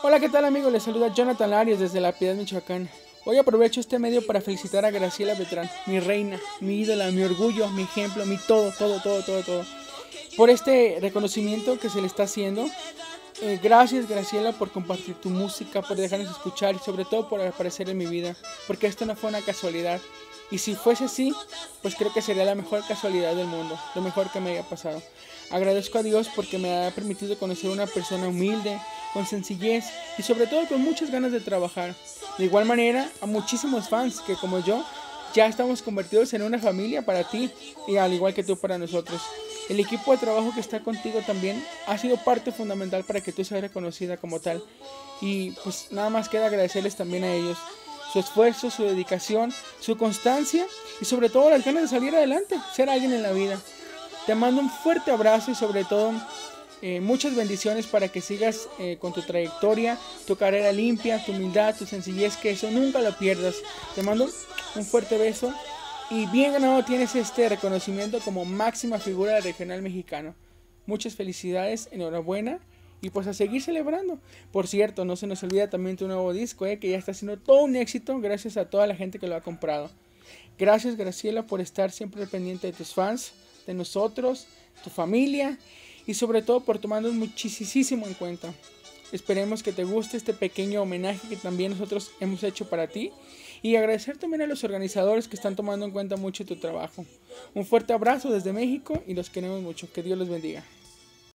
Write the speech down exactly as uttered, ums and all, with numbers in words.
Hola, ¿qué tal amigos? Les saluda Jonathan Arias desde La Piedad, Michoacán. Hoy aprovecho este medio para felicitar a Graciela Beltrán, mi reina, mi ídola, mi orgullo, mi ejemplo, mi todo, todo, todo, todo, todo. Por este reconocimiento que se le está haciendo. Eh, gracias Graciela por compartir tu música, por dejarnos escuchar y sobre todo por aparecer en mi vida, porque esto no fue una casualidad. Y si fuese así, pues creo que sería la mejor casualidad del mundo, lo mejor que me haya pasado. Agradezco a Dios porque me ha permitido conocer una persona humilde, con sencillez y sobre todo con muchas ganas de trabajar. De igual manera, a muchísimos fans que como yo, ya estamos convertidos en una familia para ti y al igual que tú para nosotros. El equipo de trabajo que está contigo también ha sido parte fundamental para que tú seas reconocida como tal. Y pues nada más queda agradecerles también a ellos su esfuerzo, su dedicación, su constancia y sobre todo las ganas de salir adelante, ser alguien en la vida. Te mando un fuerte abrazo y sobre todo eh, muchas bendiciones para que sigas eh, con tu trayectoria, tu carrera limpia, tu humildad, tu sencillez, que eso nunca lo pierdas. Te mando un fuerte beso y bien ganado tienes este reconocimiento como máxima figura del regional mexicano. Muchas felicidades, enhorabuena y pues a seguir celebrando. Por cierto, no se nos olvida también tu nuevo disco, eh, que ya está siendo todo un éxito gracias a toda la gente que lo ha comprado. Gracias Graciela por estar siempre pendiente de tus fans, de nosotros, tu familia y sobre todo por tomarnos muchísimo en cuenta. Esperemos que te guste este pequeño homenaje que también nosotros hemos hecho para ti y agradecer también a los organizadores que están tomando en cuenta mucho tu trabajo. Un fuerte abrazo desde México y los queremos mucho. Que Dios los bendiga.